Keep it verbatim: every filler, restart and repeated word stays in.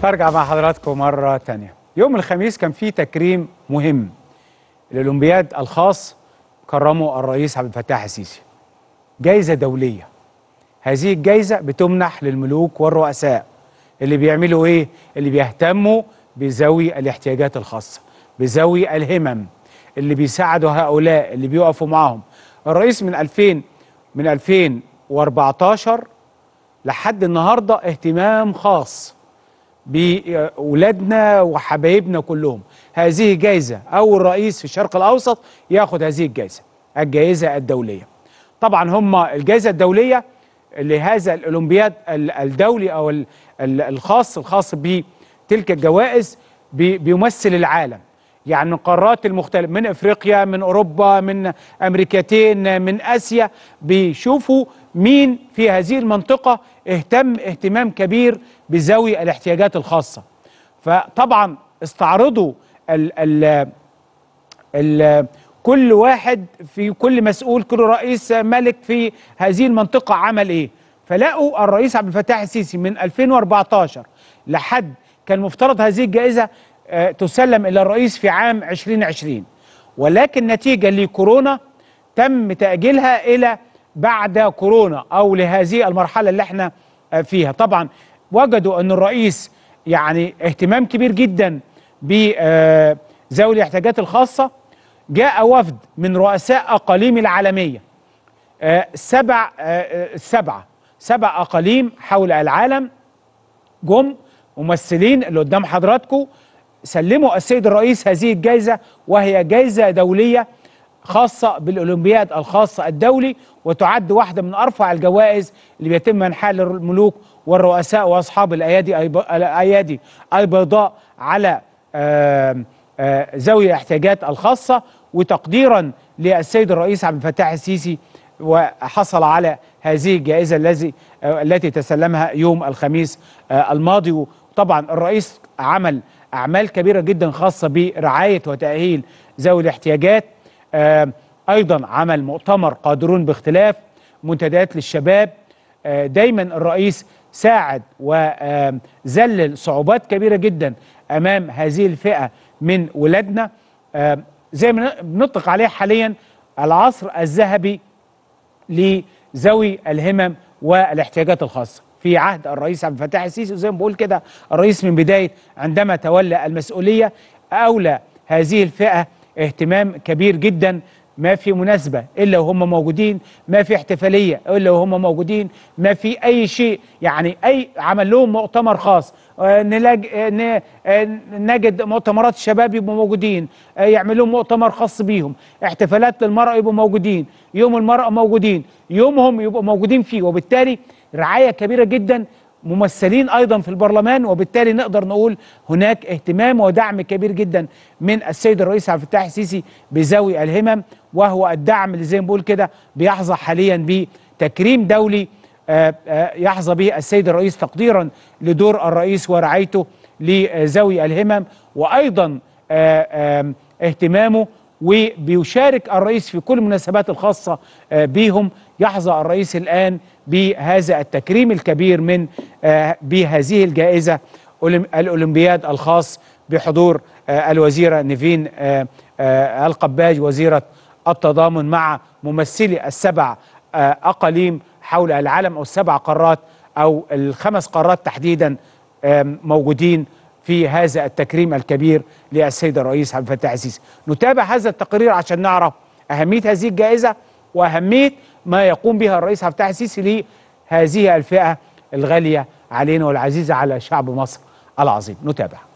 برجع مع حضراتكم مرة تانية. يوم الخميس كان في تكريم مهم. الأولمبياد الخاص كرموا الرئيس عبد الفتاح السيسي. جايزة دولية. هذه الجايزة بتمنح للملوك والرؤساء اللي بيعملوا إيه؟ اللي بيهتموا بذوي الاحتياجات الخاصة، بذوي الهمم، اللي بيساعدوا هؤلاء، اللي بيقفوا معاهم. الرئيس من ألفين من ألفين وأربعتاشر لحد النهارده اهتمام خاص بأولادنا وحبايبنا كلهم. هذه جايزة أول رئيس في الشرق الأوسط ياخد هذه الجايزة، الجائزة الدولية. طبعا هم الجائزة الدولية لهذا الأولمبياد الدولي أو الخاص الخاص بتلك الجوائز بيمثل العالم، يعني من القارات المختلفة، من افريقيا، من اوروبا، من امريكتين، من اسيا، بيشوفوا مين في هذه المنطقة اهتم اهتمام كبير بذوي الاحتياجات الخاصة. فطبعا استعرضوا ال ال ال كل واحد في كل مسؤول، كل رئيس ملك في هذه المنطقة عمل ايه، فلقوا الرئيس عبد الفتاح السيسي من ألفين وأربعتاشر لحد كان مفترض هذه الجائزة تسلم إلى الرئيس في عام ألفين وعشرين، ولكن نتيجة لكورونا تم تأجيلها إلى بعد كورونا أو لهذه المرحلة اللي احنا فيها. طبعا وجدوا أن الرئيس يعني اهتمام كبير جدا بذوي الاحتياجات الخاصة. جاء وفد من رؤساء أقاليم العالمية، سبع سبعة سبع أقاليم حول العالم، جم ممثلين اللي قدام حضراتكم، سلموا السيد الرئيس هذه الجائزة، وهي جائزة دولية خاصة بالأولمبياد الخاصة الدولي، وتعد واحدة من أرفع الجوائز اللي بيتم منحها للملوك والرؤساء وأصحاب الأيادي الأيادي البيضاء على ذوي الاحتياجات الخاصة، وتقديرا للسيد الرئيس عبد الفتاح السيسي، وحصل على هذه الجائزة التي التي تسلمها يوم الخميس الماضي. طبعا الرئيس عمل أعمال كبيرة جدا خاصة برعاية وتأهيل ذوي الاحتياجات. آه أيضا عمل مؤتمر قادرون باختلاف، منتديات للشباب. آه دايما الرئيس ساعد وذلل صعوبات كبيرة جدا أمام هذه الفئة من ولادنا. آه زي ما بنطلق عليه حاليا العصر الذهبي لذوي الهمم والاحتياجات الخاصة في عهد الرئيس عبد الفتاح السيسي. وزي ما بقول كده الرئيس من بداية عندما تولى المسؤولية أولى هذه الفئة اهتمام كبير جدا. ما في مناسبة إلا وهم موجودين، ما في احتفالية إلا وهم موجودين، ما في أي شيء، يعني أي عمل لهم مؤتمر خاص، نلاج... نجد مؤتمرات الشباب يبقوا موجودين، يعمل لهم مؤتمر خاص بيهم، احتفالات للمرأة يبقوا موجودين، يوم المرأة موجودين، يومهم يبقوا موجودين فيه. وبالتالي رعاية كبيرة جدا، ممثلين أيضا في البرلمان، وبالتالي نقدر نقول هناك اهتمام ودعم كبير جدا من السيد الرئيس عبد الفتاح السيسي بذوي الهمم، وهو الدعم اللي زي ما بقول كده بيحظى حاليا بتكريم دولي يحظى به السيد الرئيس تقديرا لدور الرئيس ورعايته لذوي الهمم، وأيضا اهتمامه، وبيشارك الرئيس في كل المناسبات الخاصة بهم. يحظى الرئيس الآن بهذا التكريم الكبير من بهذه الجائزة الأولمبياد الخاص بحضور الوزيرة نيفين القباج وزيرة التضامن مع ممثلي السبع أقاليم حول العالم، أو السبع قارات أو الخمس قارات تحديدا موجودين في هذا التكريم الكبير للسيد الرئيس عبد الفتاح السيسي. نتابع هذا التقرير عشان نعرف أهمية هذه الجائزة وأهمية ما يقوم بها الرئيس عبد الفتاح السيسي لهذه الفئة الغالية علينا والعزيزة على شعب مصر العظيم. نتابع.